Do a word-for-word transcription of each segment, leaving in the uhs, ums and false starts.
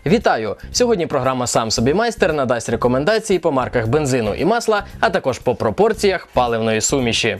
Вітаю! Сьогодні програма «Сам собі майстер» надасть рекомендації по марках бензину і масла, а також по пропорціях паливної суміші.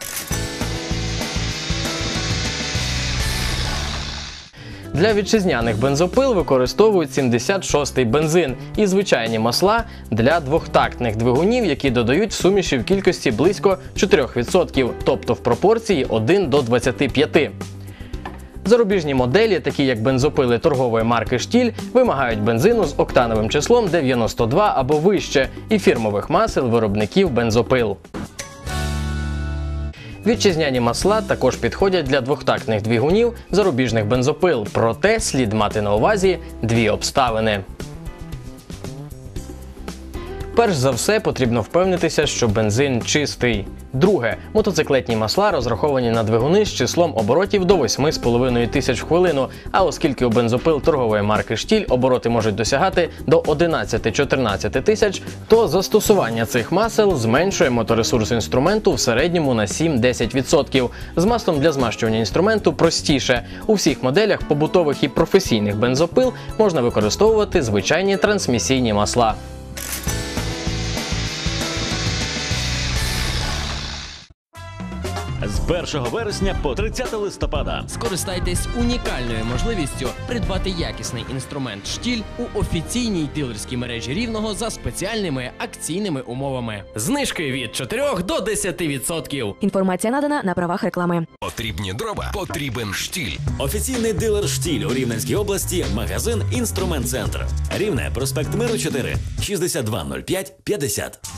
Для вітчизняних бензопил використовують сімдесят шостий бензин і звичайні масла для двохтактних двигунів, які додають в суміші в кількості близько чотирьох відсотків, тобто в пропорції один до двадцяти п'яти. Зарубіжні моделі, такі як бензопили торгової марки «Штіль», вимагають бензину з октановим числом дев'яносто два або вище і фірмових масел виробників бензопил. Вітчизняні масла також підходять для двохтактних двигунів зарубіжних бензопил, проте слід мати на увазі дві обставини. Перш за все, потрібно впевнитися, що бензин чистий. Друге. Мотоциклетні масла розраховані на двигуни з числом оборотів до восьми з половиною тисяч в хвилину, а оскільки у бензопил торгової марки «Штіль» обороти можуть досягати до одинадцяти-чотирнадцяти тисяч, то застосування цих масел зменшує моторесурс інструменту в середньому на сім-десять відсотків. З маслом для змащування інструменту простіше. У всіх моделях побутових і професійних бензопил можна використовувати звичайні трансмісійні масла. З першого вересня по тридцяте листопада скористайтесь унікальною можливістю придбати якісний інструмент «Штіль» у офіційній дилерській мережі Рівного за спеціальними акційними умовами. Знижки від чотирьох до десяти відсотків. Інформація надана на правах реклами. Потрібні дрова, потрібен «Штіль». Офіційний дилер «Штіль» у Рівненській області, магазин «Інструмент Центр». Рівне, проспект Миру чотири, шістдесят два нуль п'ять п'ятдесят.